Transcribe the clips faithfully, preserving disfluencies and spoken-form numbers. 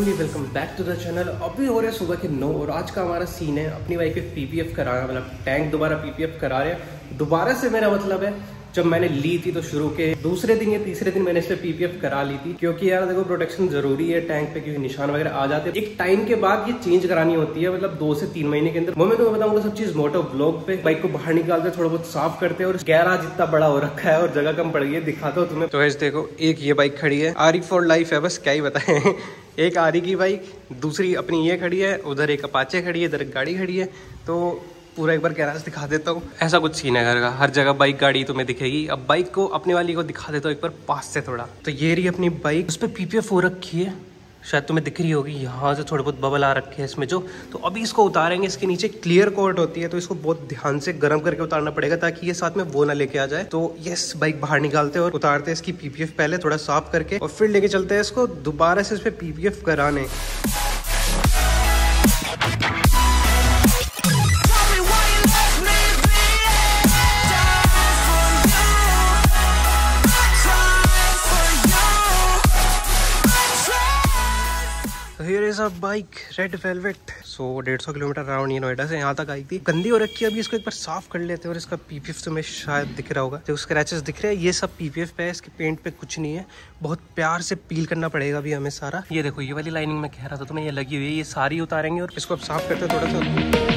Family, welcome back to the channel. अभी हो रहे हैं सुबह के नौ और आज का हमारा सीन है अपनी बाइक पे पीपीएफ कराना, मतलब टैंक दोबारा पीपीएफ करा रहे हैं। दोबारा से मेरा मतलब है जब मैंने ली थी तो शुरू के दूसरे दिन या तीसरे दिन मैंने इस पे पीपीएफ करा ली थी, क्योंकि यार देखो प्रोटेक्शन जरूरी है टैंक पे, क्योंकि निशान वगैरह आ जाते हैं। एक टाइम के बाद ये चेंज करानी होती है, मतलब दो से तीन महीने के अंदर। वो मैं तुम्हें बताऊंगा सब चीज मोटो ब्लॉग पे। बाइक को बाहर निकालते थोड़ा बहुत साफ करते हैं और गैराज इतना बड़ा हो रखा है और जगह कम पड़ गई है, दिखाता हूँ तुम्हें। तो ऐसे देखो, एक ये बाइक खड़ी है, आरी फॉर लाइफ है, बस क्या ही बताएं। एक आरी की बाइक, दूसरी अपनी ये खड़ी है, उधर एक अपाचे खड़ी है, इधर एक गाड़ी खड़ी है। तो पूरा एक बार गैराज दिखा देता हूँ। ऐसा कुछ सीन है घर का, हर जगह बाइक गाड़ी तुम्हें दिखेगी। अब बाइक को अपने वाली को दिखा देता हूँ एक बार पास से थोड़ा। तो ये रही अपनी बाइक, उस पर पीपीएफ हो रखी है, शायद तुम्हें दिख रही होगी, यहाँ से थोड़े बहुत बबल आ रखे हैं इसमें जो। तो अभी इसको उतारेंगे, इसके नीचे क्लियर कोट होती है, तो इसको बहुत ध्यान से गर्म करके उतारना पड़ेगा ताकि ये साथ में वो ना लेके आ जाए। तो यस, बाइक बाहर निकालते हैं और उतारते हैं इसकी पीपीएफ पहले थोड़ा साफ करके, और फिर लेके चलते हैं इसको दोबारा से इस पर पीपीएफ कराने। Here is a bike, Red Velvet। सो डेढ़ सौ किलोमीटर राउंड ये नोएडा से यहाँ तक आई थी। गंदी हो रखी है, अभी इसको एक बार साफ कर लेते हैं। और इसका पीपीएफ तुम्हें शायद दिख रहा होगा, जो स्क्रैचेस दिख रहे हैं ये सब पीपीएफ पे है, इसके पेंट पे कुछ नहीं है। बहुत प्यार से पील करना पड़ेगा अभी हमें सारा। ये देखो, ये वाली लाइनिंग मैं कह रहा था तुम्हें, ये लगी हुई है, ये सारी उतारेंगे और इसको अब साफ करते हैं थोड़ा सा।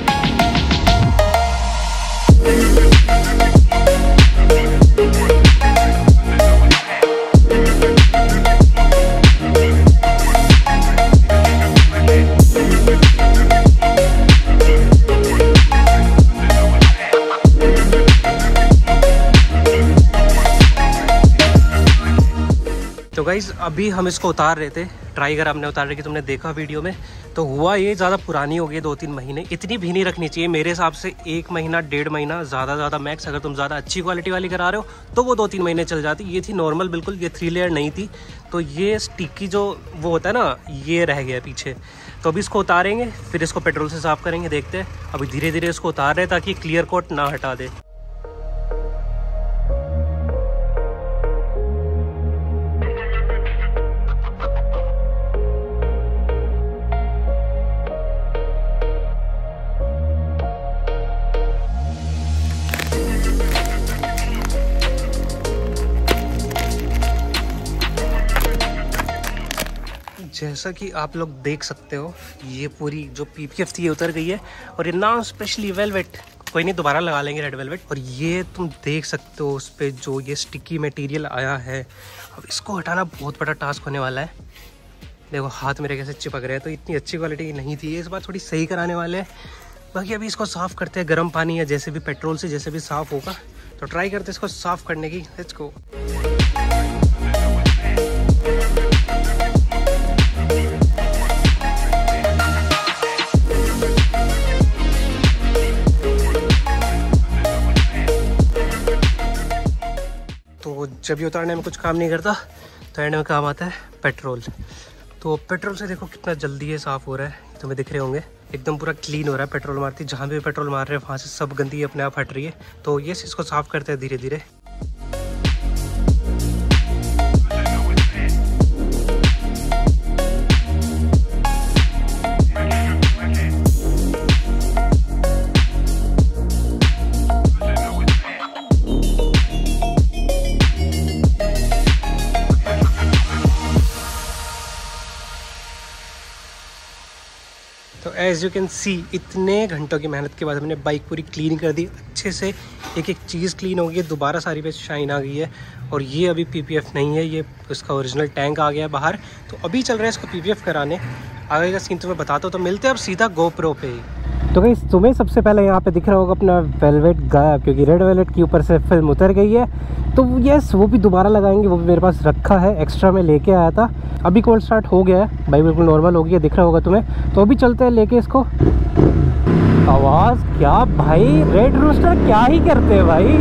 तो गाइज अभी हम इसको उतार रहे थे, ट्राई कर हमने उतार रहे कि तुमने देखा वीडियो में। तो हुआ ये, ज़्यादा पुरानी हो गई, दो तीन महीने। इतनी भी नहीं रखनी चाहिए मेरे हिसाब से, एक महीना डेढ़ महीना ज़्यादा ज़्यादा मैक्स। अगर तुम ज़्यादा अच्छी क्वालिटी वाली करा रहे हो तो वो दो तीन महीने चल जाती। ये थी नॉर्मल बिल्कुल, ये थ्री लेयर नहीं थी। तो ये स्टिकी जो वो होता है ना, ये रह गया पीछे। तो अभी इसको उतारेंगे, फिर इसको पेट्रोल से साफ़ करेंगे। देखते हैं, अभी धीरे धीरे इसको उतार रहे हैं ताकि क्लियर कोट ना हटा दे। जैसा कि आप लोग देख सकते हो, ये पूरी जो पीपीएफ थी ये उतर गई है। और ये नाम स्पेशली वेलवेट, कोई नहीं दोबारा लगा लेंगे रेड वेलवेट। और ये तुम देख सकते हो उस पर जो ये स्टिकी मटेरियल आया है, अब इसको हटाना बहुत बड़ा टास्क होने वाला है। देखो हाथ मेरे कैसे चिपक रहे हैं। तो इतनी अच्छी क्वालिटी की नहीं थी ये, इस बार थोड़ी सही कराने वाले हैं। बाकी अभी इसको साफ़ करते हैं, गर्म पानी या जैसे भी पेट्रोल से जैसे भी साफ़ होगा तो ट्राई करते हैं इसको साफ़ करने की। Let's go. तो जब ये उतारने में कुछ काम नहीं करता तो एंड में काम आता है पेट्रोल। तो पेट्रोल से देखो कितना जल्दी ये साफ़ हो रहा है, तुम्हें दिख रहे होंगे, एकदम पूरा क्लीन हो रहा है। पेट्रोल मारती जहाँ भी पेट्रोल मार रहे हैं वहाँ से सब गंदगी अपने आप हट रही है। तो ये इसको साफ़ करते हैं धीरे धीरे। तो एज यू कैन सी, इतने घंटों की मेहनत के बाद हमने बाइक पूरी क्लीन कर दी अच्छे से। एक एक चीज़ क्लीन हो गई है, दोबारा सारी पे शाइन आ गई है। और ये अभी पीपीएफ नहीं है, ये उसका ओरिजिनल टैंक आ गया है बाहर। तो अभी चल रहा है इसका पीपीएफ कराने। आगे का सीन तुम्हें बताता हूँ। तो मिलते हैं अब सीधा गोप्रो पे ही। तो गाइस तुम्हें सबसे पहले यहाँ पे दिख रहा होगा अपना वेलवेट गायब, क्योंकि रेड वेलवेट के ऊपर से फिल्म उतर गई है। तो यस, वो भी दोबारा लगाएंगे, वो भी मेरे पास रखा है, एक्स्ट्रा में लेके आया था। अभी कोल्ड स्टार्ट हो गया है, बाइक बिल्कुल नॉर्मल हो गई है, दिख रहा होगा तुम्हें। तो अभी चलते हैं लेके इसको। आवाज़ क्या भाई, रेड रूस्टर क्या ही करते हैं भाई,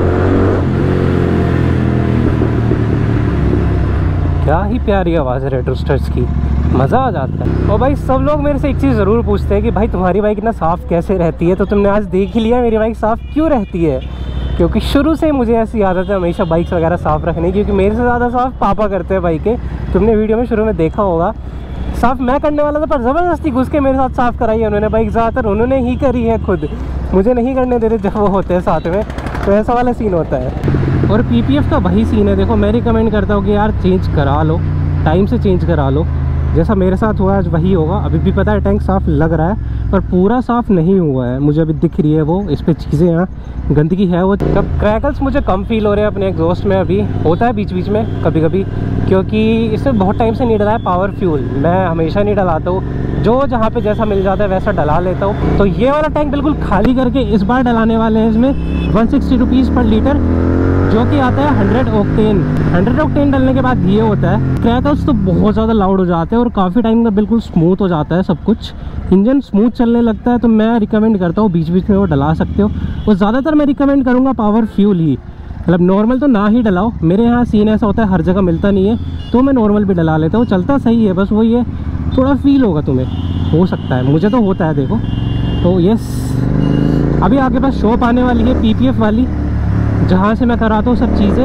क्या ही प्यारी आवाज़ है रेड रूस्टर्स की, मज़ा आ जाता है। और भाई सब लोग मेरे से एक चीज़ ज़रूर पूछते हैं कि भाई तुम्हारी बाइक इतना साफ़ कैसे रहती है। तो तुमने आज देख ही लिया मेरी बाइक साफ़ क्यों रहती है, क्योंकि शुरू से मुझे ऐसी आदत है हमेशा बाइक्स वगैरह साफ़ रखने की, क्योंकि मेरे से ज़्यादा साफ़ पापा करते हैं बाइकें। तुमने वीडियो में शुरू में देखा होगा, साफ मैं करने वाला था, पर ज़बरदस्ती घुस के मेरे साथ साफ़ कराई है उन्होंने। बाइक ज़्यादातर उन्होंने ही करी है खुद, मुझे नहीं करने देते जब वो होते हैं साथ में। तो ऐसा वाला सीन होता है। और पीपीएफ का वही सीन है। देखो मैं रिकमेंड करता हूँ कि यार चेंज करा लो, टाइम से चेंज करा लो। जैसा मेरे साथ हुआ आज वही होगा। अभी भी पता है टैंक साफ़ लग रहा है, पर पूरा साफ़ नहीं हुआ है। मुझे अभी दिख रही है वो, इस पर चीज़ें यहाँ गंदगी है। वो कब क्रैकल्स मुझे कम फील हो रहे हैं अपने एग्जॉस्ट में। अभी होता है बीच बीच में कभी कभी, क्योंकि इससे बहुत टाइम से नहीं डला है पावर फ्यूल। मैं हमेशा नहीं डलाता हूँ, जो जहाँ पे जैसा मिल जाता है वैसा डला लेता हूँ। तो ये वाला टैंक बिल्कुल खाली करके इस बार डलाने वाले हैं इसमें one sixty rupees per litre, जो कि आता है हंड्रेड ऑक्टेन। हंड्रेड ऑक्टेन डलने के बाद ये होता है, क्रैकल्स तो बहुत ज़्यादा लाउड हो जाते हैं और काफ़ी टाइम में बिल्कुल स्मूथ हो जाता है सब कुछ, इंजन स्मूथ चलने लगता है। तो मैं रिकमेंड करता हूँ बीच बीच में वो डला सकते हो। और ज़्यादातर मैं रिकमेंड करूँगा पावर फ्यूल ही, मतलब नॉर्मल तो ना ही डलाओ। मेरे यहाँ सीन ऐसा होता है हर जगह मिलता नहीं है, तो मैं नॉर्मल भी डला लेता हूँ, चलता सही है। बस वही है, थोड़ा फील होगा तुम्हें, हो सकता है, मुझे तो होता है। देखो तो यस, अभी आगे पास शॉप आने वाली है पीपीएफ वाली, जहाँ से मैं कराता हूँ सब चीज़ें।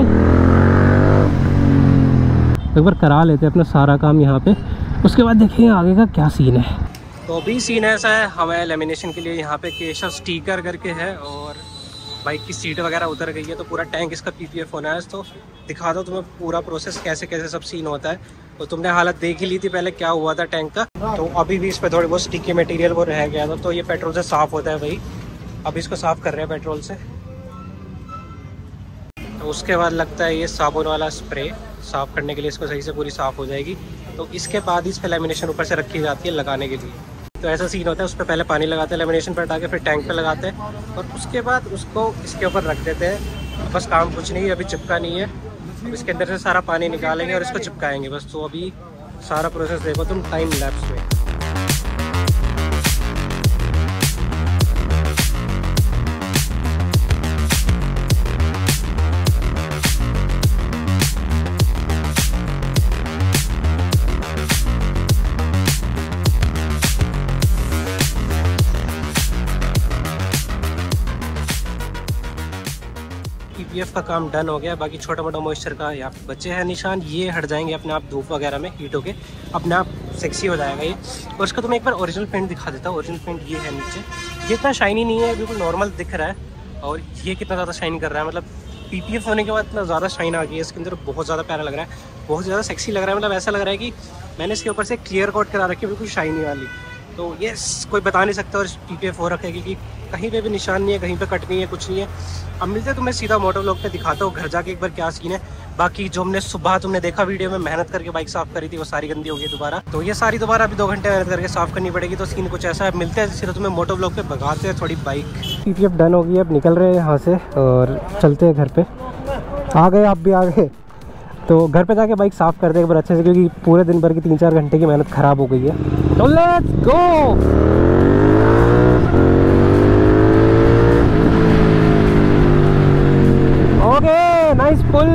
एक बार करा लेते हैं अपना सारा काम यहाँ पे, उसके बाद देखेंगे आगे का क्या सीन है। तो अभी सीन ऐसा है, हमें लेमिनेशन के लिए यहाँ पे केशव स्टिकर करके है और बाइक की सीट वगैरह उतर गई है। तो पूरा टैंक इसका पीपीएफ होना है। तो दिखा दो तुम्हें पूरा प्रोसेस कैसे कैसे सब सीन होता है। तो तुमने हालत देख ही ली थी पहले क्या हुआ था टैंक का। तो अभी भी इस पर थोड़ी बहुत स्टिकी मटेरियल वो रह गया था। तो ये पेट्रोल से साफ़ होता है भाई, अभी इसको साफ़ कर रहे हैं पेट्रोल से। तो उसके बाद लगता है ये साबुन वाला स्प्रे साफ़ करने के लिए, इसको सही से पूरी साफ़ हो जाएगी। तो इसके बाद इस पर लेमिनेशन ऊपर से रखी जाती है लगाने के लिए। तो ऐसा सीन होता है, उस पर पहले पानी लगाते हैं लेमिनेशन पर हटा के, फिर टैंक पे लगाते हैं और उसके बाद उसको इसके ऊपर रख देते हैं। बस काम कुछ नहीं, अभी चिपका नहीं है। अब इसके अंदर से सारा पानी निकालेंगे और इसको चिपकाएंगे बस। तो अभी सारा प्रोसेस देखो तुम टाइम लैप्स में। पीपीएफ का काम डन हो गया। बाकी छोटा मोटा मॉइस्चर का यहाँ पे बचे हैं निशान, ये हट जाएंगे अपने आप धूप वगैरह में हीट होके, अपने आप सेक्सी हो जाएगा ये। और इसका तुम्हें एक बार ओरिजिनल पेंट दिखा देता हूँ। ओरिजिनल पेंट ये है नीचे, ये इतना शाइनी नहीं है, बिल्कुल नॉर्मल दिख रहा है। और ये कितना ज़्यादा शाइन कर रहा है, मतलब पीपीएफ होने के बाद इतना ज़्यादा शाइन आ गई है इसके अंदर, बहुत ज़्यादा प्यारा लग रहा है, बहुत ज़्यादा सेक्सी लग रहा है। मतलब ऐसा लग रहा है कि मैंने इसके ऊपर से क्लियर कोट करा रखी है बिल्कुल शाइनी वाली। तो ये कोई बता नहीं सकता और पीपीएफ हो रखेगी कि कहीं पे भी निशान नहीं है, कहीं पे कट नहीं है, कुछ नहीं है। अब मिलते हैं तुम्हें सीधा मोटो व्लॉग पे, दिखाता हूँ घर जाके एक बार क्या सीन है। बाकी जो हमने सुबह तुमने देखा वीडियो में मेहनत करके बाइक साफ़ करी थी, वो सारी गंदी हो गई दोबारा। तो ये सारी दोबारा अभी दो घंटे मेहनत करके साफ़ करनी पड़ेगी। तो सीन कुछ ऐसा है, मिलते हैं सीधा तुम्हें मोटो व्लॉग पे, भगाते हैं थोड़ी बाइक। पीपीएफ डन हो गई, अब निकल रहे हैं यहाँ से और चलते हैं घर पे। आ गए आप भी आ गए, तो घर पे जाके बाइक साफ़ करते हैं एक बार अच्छे से, क्योंकि पूरे दिन भर की तीन चार घंटे की मेहनत ख़राब हो गई है। तो let's go. Okay, nice pull.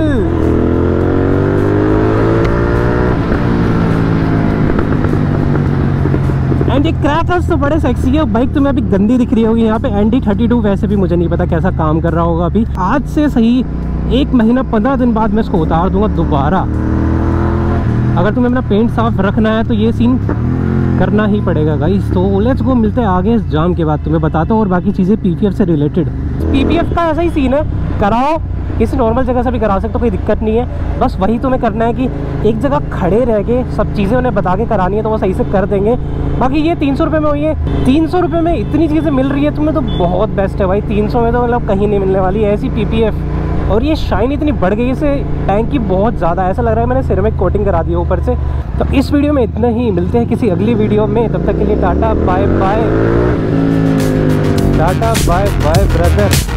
And ये क्रैकर्स तो बड़े सेक्सी है। बाइक तुम्हें अभी गंदी दिख रही होगी यहाँ पे। एन डी थर्टी टू वैसे भी मुझे नहीं पता कैसा काम कर रहा होगा। अभी आज से सही एक महीना पंद्रह दिन बाद मैं इसको उतार दूंगा दोबारा। अगर तुम्हें अपना पेंट साफ रखना है तो ये सीन करना ही पड़ेगा गाइस। तो लेट्स गो, मिलते हैं आगे इस जाम के बाद, तुम्हें बताता हूँ और बाकी चीज़ें पीपीएफ से रिलेटेड। पीपीएफ का ऐसा ही सीन है, कराओ किसी नॉर्मल जगह से भी करा सकते हो, कोई दिक्कत नहीं है। बस वही तुम्हें करना है कि एक जगह खड़े रह के सब चीज़ें उन्हें बता के करानी है, तो वो सही से कर देंगे। बाकी ये तीन सौ रुपये में हुई है, तीन सौ रुपये में इतनी चीज़ें मिल रही है तुम्हें, तो बहुत बेस्ट है भाई। तीन सौ में तो मतलब कहीं नहीं मिलने वाली ऐसी पीपीएफ। और ये शाइन इतनी बढ़ गई इसे टैंक की बहुत ज़्यादा, ऐसा लग रहा है मैंने सिरेमिक कोटिंग करा दी ऊपर से। तो इस वीडियो में इतना ही, मिलते हैं किसी अगली वीडियो में, तब तक के लिए tata bye bye, tata bye bye brother.